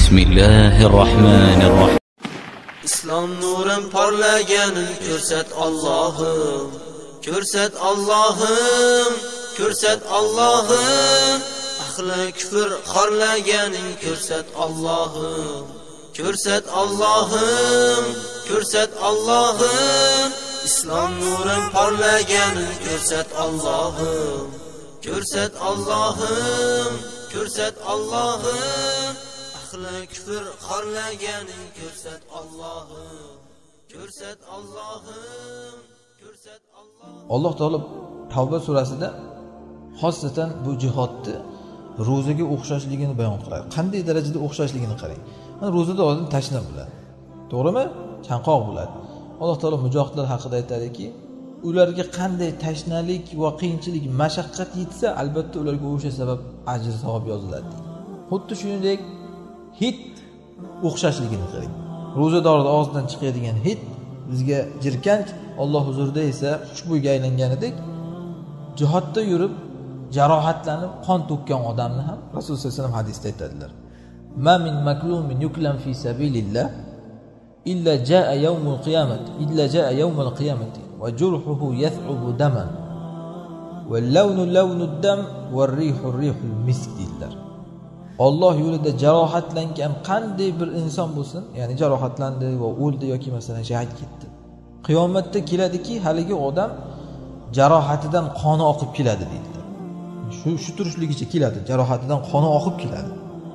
Bismillahirrahmanirrahim. Islom nurim parlaganin ko'rsat Allohim, ko'rsat Allohim, ko'rsat Allohim. Ahli kufr xorlaganin ko'rsat Allohim, ko'rsat Allohim, ko'rsat Allohim. Islom nurim parlaganin ko'rsat Allohim, ko'rsat Allohim, ko'rsat Allohim. Ahli kufr xorlaganin ko'rsat Allohim, ko'rsat Allohim, ko'rsat Allohim. Alloh taolo Tavba surasida xosatan bu jihodni ro'zaga o'xshashligini bayon qiladi. Qanday darajada o'xshashligini qarang. Mana ro'zada odam tashna bo'ladi. To'g'rimi? Chanqoq bo'ladi. Alloh taolo mujohidlar haqida aytadiki, ularga qanday tashnalik va qiyinchilik, mashaqqat yetsa, albatta ularga o'sha sabab ajr savob yoziladi. Xuddi shuningdek hid o'xshashligini qarang. Ro'zadorning og'zidan chiqadigan hid bizga jirkanch, Alloh huzurida esa xushbo'yga aylanganidek, jihodda yurib jarohatlanib qon to'kkan odamni ham Rasululloh sollallohu alayhi vasallam hadisda aytadilar. Ma min maklumin yuklam fi sabilillah illa jaa yawmul qiyamati illa jaa yawmul qiyamati wa jurhuhu yath'ubu daman wal lawnu lawnud dam war rihu rihul misk dillar. Alloh yo'lida jarohatlangan qanday bir inson bo'lsin, ya'ni jarohatlandi va o'ldi yoki masalan shahid ketdi. Qiyomatda keladiki, haligi odam jarohatidan qoni oqib keladi deydilar. Shu turishligicha keladi, jarohatidan qoni oqib keladi.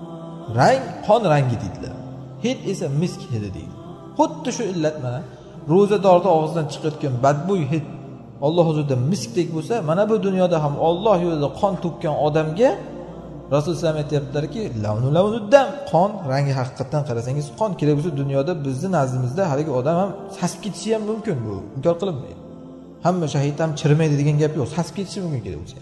Rang qon rangi deydilar. Hid esa misk hidi deydi. Xuddi shu illat mana ro'zadorning og'zidan chiqayotgan badbo'y hid Alloh huzurida miskdek bo'lsa, mana bu dunyoda ham Alloh yo'lida qon to'kkan odamga Rasululloh sallam aytibdilarki, lavnuddam, qon rangi haqiqatan qarasangiz qon kerak bo'lsa dunyoda bizning nazdimizda haligi odam ham sasib ketishi ham mumkin, bu inkor qilinmaydi. Hamma shahid ham chirimaydi degan gap yo'q, sasib ketishi mumkin kerak bo'lsa.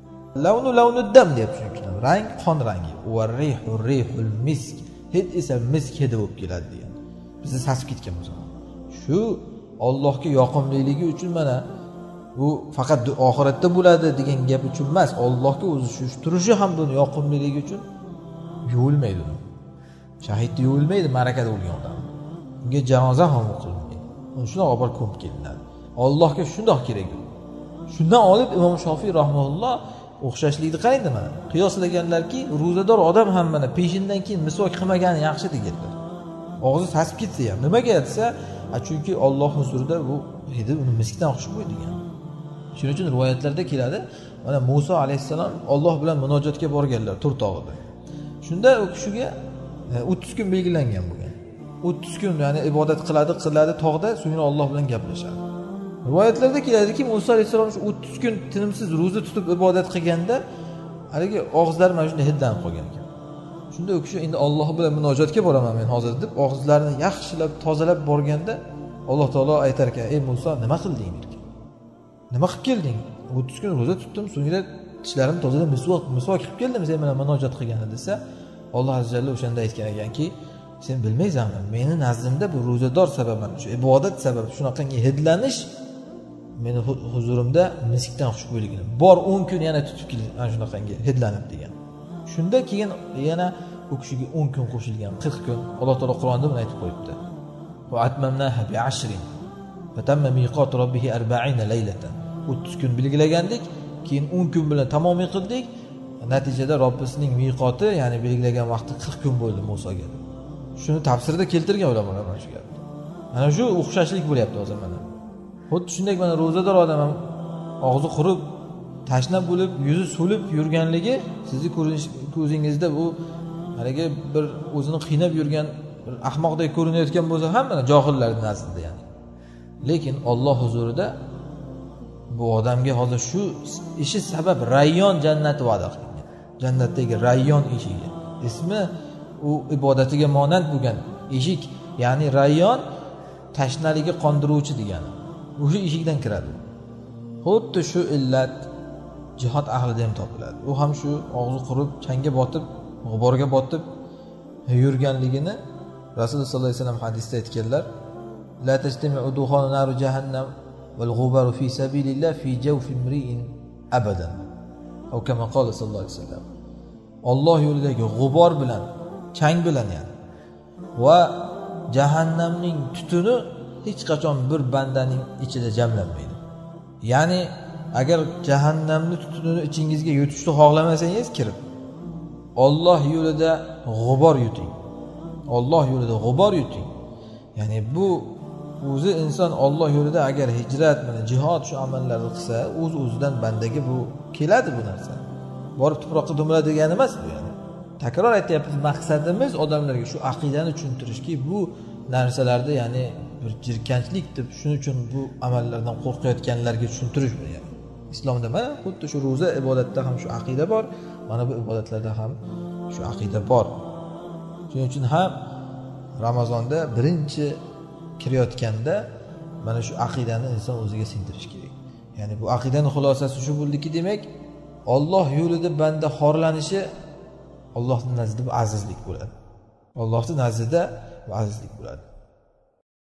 Lavnuddam deyapti shuning uchun. Rang qon rangi, va rihul misk, hid esa misk hidi bo'lib keladi degan. Bizni sasib ketgan bo'lsa. Shu Allohga yoqimliligi uchun mana bu faqat oxiratda bo'ladi degan gap uchun emas, Allohga o'zi shu turishi ham buni yoqimliligi uchun yuvilmaydi. Shahid yuvilmaydi ma'rakada o'lgan odam. Unga janoza ham o'qilmaydi. Uni shunday olib ko'mib kelinadi. Allohga shundoq kerak. Shundan olib Imom Shofiy rahimahulloh o'xshashlikni qaraydi mana. Qiyoslaganlarki, ro'zador odam ham mana peshindan keyin misvok qilmagani yaxshi deganlar. Og'zi sasib ketsa ham. Nimaga desa, chunki Alloh huzurida bu hidi uni miskdan xushbo'y degan. Shuning uchun rivoyatlarda keladi, mana Musa alayhissalom Alloh bilan munojotga borganlar Tur tog'ida. Shunda u kishiga 30 kun belgilangan bo'lgan. 30 kun ya'ni ibodat qiladi tog'da, so'ngra Alloh bilan gaplashadi. Rivoyatlarda keladiki, Musa alayhissalom shu 30 kun tinimsiz ro'za tutib ibodat qilganda, haligi og'izlari mana shunday hidlanib qolgan ekan. Shunda u kishi endi Alloh bilan munojotga boraman men hozir deb og'izlarini yaxshilab tozalab borganda, Alloh taolo aytar ekan: "Ey Musa, nima qilding?" Nima qilib kelding? 30 kun ro'za tutdim, so'ngra tishlarimni tozalab misvok qilib keldim, sen bilan munojat qilganda desa, Alloh azza jalla o'shanda aytgan ekanki, sen bilmaysanmi, meni nazdimda bu ro'zador sababi, shu ibodat sababi, shunaqangi hidlanish meni huzurimda miskdan xushbo'yligini. Bor 10 kun yana tutib kel, ana shunaqangi hidlanib degan. Shunda keyin yana u kishiga 10 kun qo'shilgan, 40 kun. Alloh taolo Qur'onda buni aytib qo'yibdi. Va atmamnaha bi 10. Fatamma miqat robbih 40 laylatan. 30 kun belgilagandik, keyin 10 kun bilan tamomiy qildik. Natijada Robbisining miqoti, ya'ni belgilagan vaqti 40 kun bo'ldi Musoga. Shuni tafsirda keltirgan ulamolar mana shu gapni. Mana shu o'xshashlik bo'lyapti hozir mana. Xuddi shunday mana ro'zador odam ham og'zi qurib, tashna bo'lib, yuzi so'lib yurganligi sizni ko'zingizda bu haligi bir o'zini qiynab yurgan bir ahmoqdek ko'rinayotgan bo'lsa ham mana johillarning nazdida ya'ni. Lekin Alloh huzurida bu odamga hozir shu ishi sabab Rayyon jannati va'da qilingan. Jannatdagi Rayyon eshigi. Ismi u ibodatiga monand bo'lgan eshik, ya'ni Rayyon tashnaligi qondiruvchi degani. O'sha eshikdan kiradi. Xuddi shu illat jihod ahlida ham topiladi. U ham shu og'zi qurib, changga botib, g'uborga botib yurganligini Rasululloh sollallohu alayhi vasallam hadisda aytganlar. La tajtami'u dukhanu naru jahannam wal ghubaru fi sabilillah fi jawfi imri'in abadan. O kama qala sallallohu alayhi vasallam. Alloh yo'lidagi g'ubor bilan, chang bilan, ya'ni va jahannamning tutuni hech qachon bir bandaning ichida jamlanmaydi. Ya'ni agar jahannamning tutunini ichingizga yutishni xohlamasangiz kirib Alloh yo'lida g'ubor yuting. Alloh yo'lida g'ubor yuting. Ya'ni bu o'zi inson Alloh yo'lida agar hijrat bilan jihod shu amallarni qilsa, o'z-o'zidan bandaga bu keladi bu narsa. Borib tuproqqa dumla degani emas bu yani. Takror aytyapmiz, maqsadimiz odamlarga shu aqidani tushuntirishki, bu narsalarda ya'ni bir jirkanchlik deb shuning uchun bu amallardan qo'rqayotganlarga tushuntirish bu yani. Islomda mana xuddi shu ro'za ibodatda ham shu aqida bor, mana bu ibodatlarda ham shu aqida bor. Shuning uchun ham Ramazonda birinchi kirayotganda mana shu aqidani inson o'ziga singdirish kerak. Ya'ni bu aqidaning xulosasi shu bo'ldiki, demak, Alloh yo'lida banda xorlanishi Allohning nazdida bu azizlik bo'ladi. Allohning nazdida bu azizlik bo'ladi.